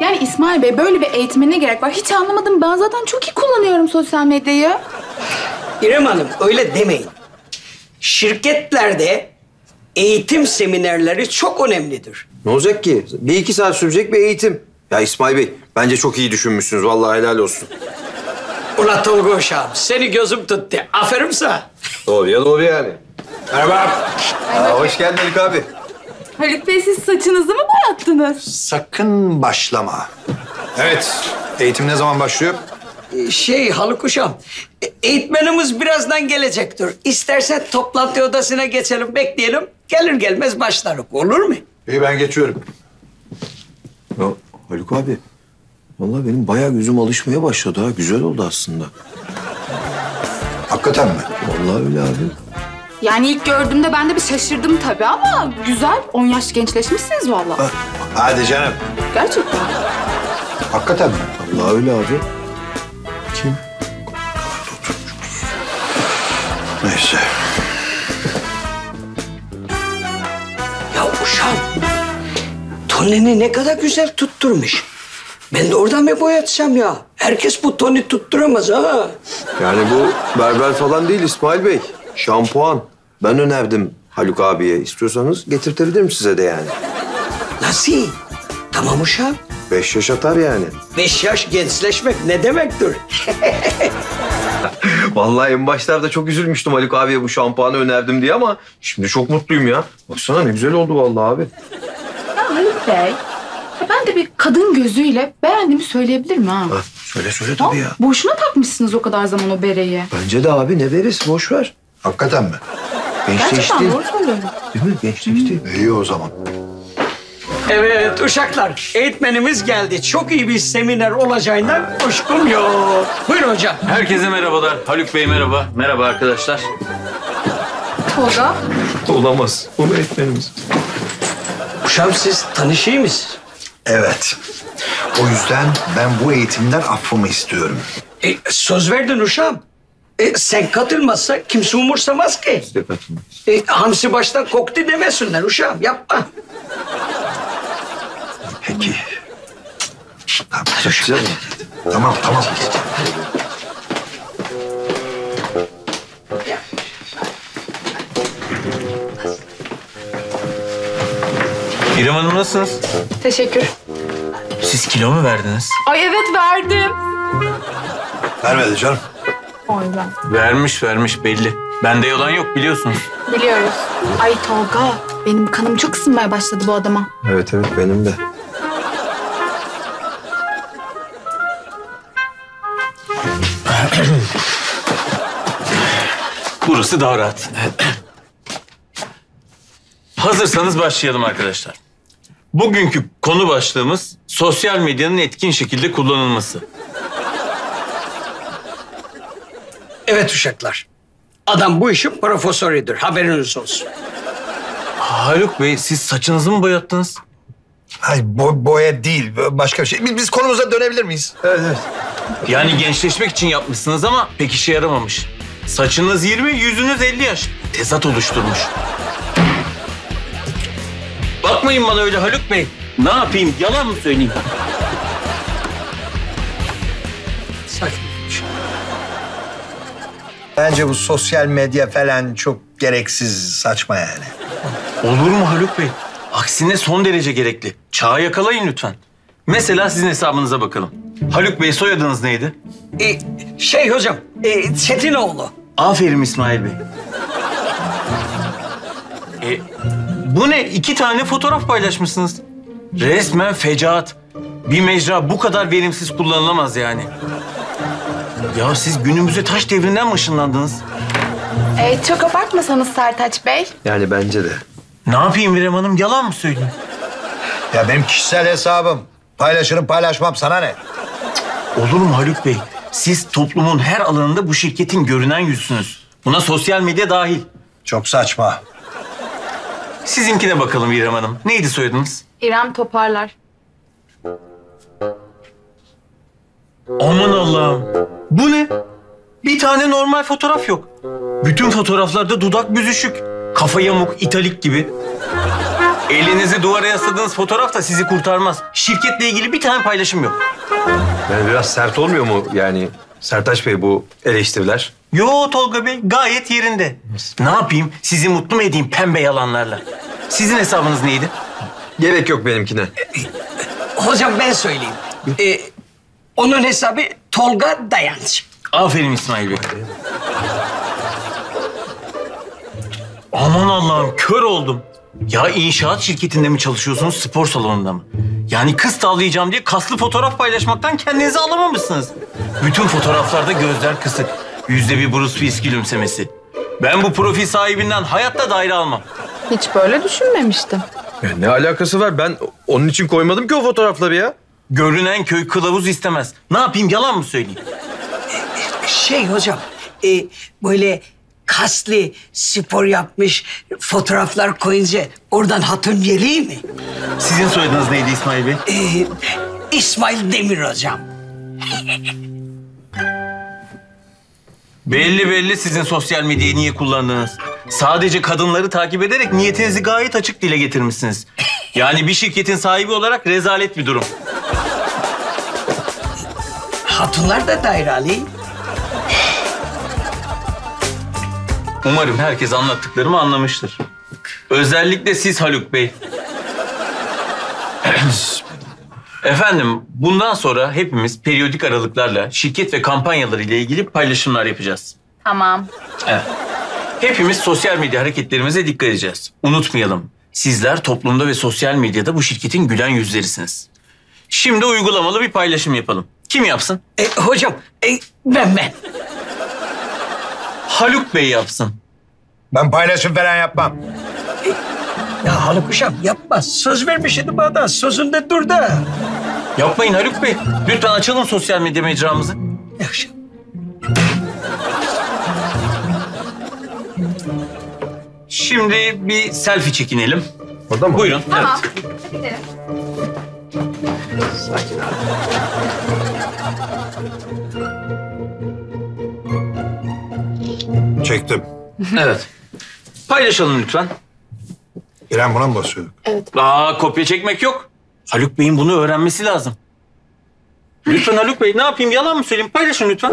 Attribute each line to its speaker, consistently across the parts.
Speaker 1: Yani İsmail Bey böyle bir eğitmene gerek var. Hiç anlamadım. Ben zaten çok iyi kullanıyorum sosyal medyayı.
Speaker 2: İrem Hanım öyle demeyin. Şirketlerde eğitim seminerleri çok önemlidir.
Speaker 3: Ne olacak ki? 1-2 saat sürecek bir eğitim. Ya İsmail Bey, bence çok iyi düşünmüşsünüz. Vallahi helal olsun.
Speaker 2: Ulan Tolga uşağım, seni gözüm tuttu. Aferin sana.
Speaker 3: Doğru yani.
Speaker 2: Merhaba.
Speaker 3: Hoş geldin Haluk abi.
Speaker 1: Haluk Bey siz saçınızı mı boyattınız?
Speaker 4: Sakın başlama. Evet, eğitim ne zaman başlıyor?
Speaker 2: Haluk uşağım, eğitmenimiz birazdan gelecektir. İstersen toplantı odasına geçelim, bekleyelim. Gelir gelmez başlarız, olur mu?
Speaker 4: İyi, ben geçiyorum.
Speaker 3: Ya Haluk abi, vallahi benim bayağı gözüm alışmaya başladı ha. Güzel oldu aslında.
Speaker 4: Hakikaten mi?
Speaker 3: Vallahi öyle abi.
Speaker 1: Yani ilk gördüğümde ben de bir şaşırdım tabii ama güzel. 10 yaş gençleşmişsiniz vallahi.
Speaker 4: Hadi canım.
Speaker 1: Gerçekten.
Speaker 4: Hakikaten mi?
Speaker 3: Vallahi öyle abi. Kim?
Speaker 4: Neyse.
Speaker 2: Ya uşağım, tonini ne kadar güzel tutturmuş. Ben de oradan mı boyatsam ya? Herkes bu toni tutturamaz ha.
Speaker 3: Yani bu berber falan değil İsmail Bey. Şampuan. Ben önerdim Haluk abiye. İstiyorsanız getirtebilirim size de yani.
Speaker 2: Nasıl? Tamam uşağım.
Speaker 3: 5 yaş atar yani.
Speaker 2: 5 yaş gençleşmek ne demektir?
Speaker 3: Vallahi en başlarda çok üzülmüştüm Haluk abiye bu şampuanı önerdim diye ama şimdi çok mutluyum ya. Baksana ne güzel oldu vallahi abi.
Speaker 1: Ya Haluk Bey, ben de bir kadın gözüyle beğendiğimi söyleyebilirim ha.
Speaker 3: Ha, söyle tabii ya.
Speaker 1: Boşuna takmışsınız o kadar zaman o bereyi.
Speaker 3: Bence de abi ne veririz boş ver.
Speaker 4: Hakikaten mi?
Speaker 1: Gerçekten
Speaker 3: Gençleşti.
Speaker 1: doğru söylüyorum.
Speaker 3: Değil mi? Gençleşti.
Speaker 4: İyi o zaman.
Speaker 2: Evet uşaklar, eğitmenimiz geldi. Çok iyi bir seminer olacağından kuşkum yok. Buyurun hocam.
Speaker 5: Herkese merhabalar. Haluk Bey merhaba. Merhaba arkadaşlar.
Speaker 1: Tolga.
Speaker 3: Olamaz. O öğretmenimiz.
Speaker 2: Uşağım siz tanışıyor musunuz?
Speaker 4: Evet. O yüzden ben bu eğitimden affımı istiyorum.
Speaker 2: Söz verdin uşağım. Sen katılmazsa kimse umursamaz ki. Hamsi baştan koktu demesinler uşağım, yapma.
Speaker 4: Peki. Tamam.
Speaker 3: Güzel mi?
Speaker 4: Tamam.
Speaker 5: İrem Hanım nasılsınız?
Speaker 1: Teşekkür.
Speaker 5: Siz kilo mu verdiniz?
Speaker 1: Ay evet verdim.
Speaker 4: Vermedi canım.
Speaker 1: Ay ben.
Speaker 5: Vermiş belli. Bende yalan yok biliyorsunuz.
Speaker 1: Biliyoruz. Ay Tolga, benim kanım çok ısınmaya başladı bu adama.
Speaker 3: Evet benim de.
Speaker 5: Burası daha rahat. Hazırsanız başlayalım arkadaşlar. Bugünkü konu başlığımız sosyal medyanın etkin şekilde kullanılması.
Speaker 2: Evet uşaklar. Adam bu işin profesörüdür, haberiniz olsun.
Speaker 5: Haluk Bey siz saçınızı mı boyattınız?
Speaker 4: Ay boya değil, başka bir şey. Biz konumuza dönebilir miyiz? Evet.
Speaker 5: Yani gençleşmek için yapmışsınız ama pek işe yaramamış. Saçınız 20, yüzünüz 50 yaş. Tezat oluşturmuş. Bakmayın bana öyle Haluk Bey. Ne yapayım? Yalan mı söyleyeyim?
Speaker 2: Sakin.
Speaker 4: Bence bu sosyal medya falan çok gereksiz, saçma yani.
Speaker 5: Olur mu Haluk Bey? Aksine son derece gerekli. Çağı yakalayın lütfen. Mesela sizin hesabınıza bakalım. Haluk Bey soyadınız neydi?
Speaker 2: Hocam, Çetinoğlu.
Speaker 5: Aferin İsmail Bey. Bu ne? 2 tane fotoğraf paylaşmışsınız. Resmen fecaat. Bir mecra bu kadar verimsiz kullanılamaz yani. Ya siz günümüze taş devrinden mi ışınlandınız?
Speaker 1: Çok abartmasanız Sertaç Bey.
Speaker 3: Yani bence de.
Speaker 5: Ne yapayım İrem Hanım? Yalan mı söyleyeyim?
Speaker 4: Ya benim kişisel hesabım. Paylaşırım paylaşmam, sana ne?
Speaker 5: Olur mu Haluk Bey? Siz toplumun her alanında bu şirketin görünen yüzsünüz. Buna sosyal medya dahil.
Speaker 4: Çok saçma.
Speaker 5: Sizinkine bakalım İrem Hanım. Neydi soyadınız?
Speaker 1: İrem Toparlar.
Speaker 5: Aman Allah'ım. Bu ne? Bir tane normal fotoğraf yok. Bütün fotoğraflarda dudak büzüşük. Kafa yamuk, italik gibi. Elinizi duvara yasladığınız fotoğraf da sizi kurtarmaz. Şirketle ilgili bir tane paylaşım yok.
Speaker 3: Yani biraz sert olmuyor mu yani Sertaç Bey bu eleştiriler?
Speaker 5: Yo Tolga Bey, gayet yerinde. Ne yapayım? Sizi mutlu mu edeyim pembe yalanlarla? Sizin hesabınız neydi?
Speaker 3: Gerek yok benimkine.
Speaker 2: Hocam ben söyleyeyim. Onun hesabı Tolga Dayanç.
Speaker 5: Aferin İsmail Bey. Aman Allah'ım, kör oldum. Ya inşaat şirketinde mi çalışıyorsunuz, spor salonunda mı? Yani kız tavlayacağım diye kaslı fotoğraf paylaşmaktan kendinizi alamamışsınız. Bütün fotoğraflarda gözler kısık. %1 Bruce Willis gülümsemesi. Ben bu profil sahibinden hayatta daire almam.
Speaker 1: Hiç böyle düşünmemiştim.
Speaker 3: Ya ne alakası var? Ben onun için koymadım ki o fotoğrafları ya.
Speaker 5: Görünen köy kılavuz istemez. Ne yapayım, yalan mı söyleyeyim?
Speaker 2: Hocam, böyle kaslı spor yapmış fotoğraflar koyunca oradan hatun geliyor mi?
Speaker 5: Sizin soyadınız neydi İsmail Bey?
Speaker 2: İsmail Demir hocam.
Speaker 5: Belli sizin sosyal medyayı niye kullandınız. Sadece kadınları takip ederek niyetinizi gayet açık dile getirmişsiniz. Yani bir şirketin sahibi olarak rezalet bir durum.
Speaker 2: Hatunlar da daire alayım.
Speaker 5: Umarım herkes anlattıklarımı anlamıştır. Özellikle siz Haluk Bey. Efendim, bundan sonra hepimiz periyodik aralıklarla şirket ve kampanyaları ile ilgili paylaşımlar yapacağız.
Speaker 1: Tamam.
Speaker 5: Evet. Hepimiz sosyal medya hareketlerimize dikkat edeceğiz. Unutmayalım, sizler toplumda ve sosyal medyada bu şirketin gülen yüzlerisiniz. Şimdi uygulamalı bir paylaşım yapalım. Kim yapsın?
Speaker 2: Hocam, ben.
Speaker 5: Haluk Bey yapsın.
Speaker 4: Ben paylaşım falan yapmam.
Speaker 2: Ya Haluk Uşam yapma. Söz vermiştin bana. Sözünde dur da.
Speaker 5: Yapmayın Haluk Bey. Lütfen açalım sosyal medya mecramızı.
Speaker 2: Yakışım.
Speaker 5: Şimdi bir selfie çekinelim.
Speaker 3: Orada mı?
Speaker 5: Buyurun.
Speaker 1: Tamam.
Speaker 5: Evet.
Speaker 1: Gidelim.
Speaker 3: Sakin abi.
Speaker 4: Çektim.
Speaker 5: Evet. Paylaşalım lütfen.
Speaker 4: İrem buna mı basıyorduk?
Speaker 5: Kopya çekmek yok. Haluk Bey'in bunu öğrenmesi lazım. Lütfen Haluk Bey, ne yapayım, yalan mı söyleyeyim? Paylaşın lütfen.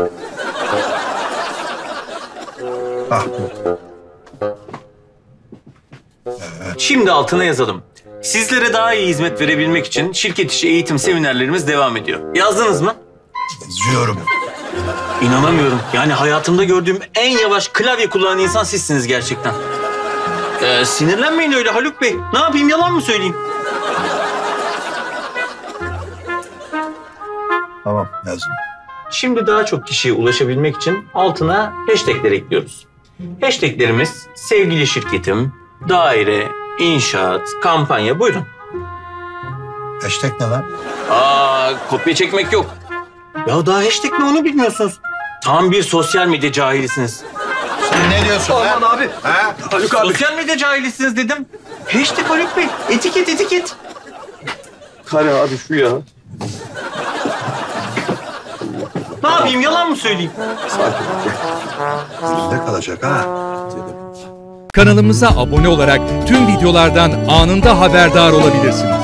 Speaker 4: Ah bu.
Speaker 5: Şimdi altına yazalım. Sizlere daha iyi hizmet verebilmek için şirket içi eğitim seminerlerimiz devam ediyor. Yazdınız mı?
Speaker 4: Yazıyorum.
Speaker 5: İnanamıyorum. Yani hayatımda gördüğüm en yavaş klavye kullanan insan sizsiniz gerçekten. Sinirlenmeyin öyle Haluk Bey. Ne yapayım, yalan mı söyleyeyim?
Speaker 4: Tamam yazdım.
Speaker 5: Şimdi daha çok kişiye ulaşabilmek için altına hashtagler ekliyoruz. Hashtaglerimiz sevgili şirketim, daire, inşaat, kampanya. Buyurun.
Speaker 4: Hashtag ne lan?
Speaker 5: Kopya çekmek yok. Ya daha hashtag ne, onu bilmiyorsunuz. Tam bir sosyal medya cahilisiniz.
Speaker 4: Sen ne diyorsun lan?
Speaker 3: Aman abi.
Speaker 4: Ha?
Speaker 3: Haluk abi.
Speaker 5: Sosyal medya cahilisiniz dedim. Hashtag Haluk Bey. Etiket.
Speaker 3: Kare abi şu ya.
Speaker 5: Ne yapayım, yalan mı söyleyeyim?
Speaker 4: Bizde kalacak ha.
Speaker 6: Kanalımıza abone olarak tüm videolardan anında haberdar olabilirsiniz.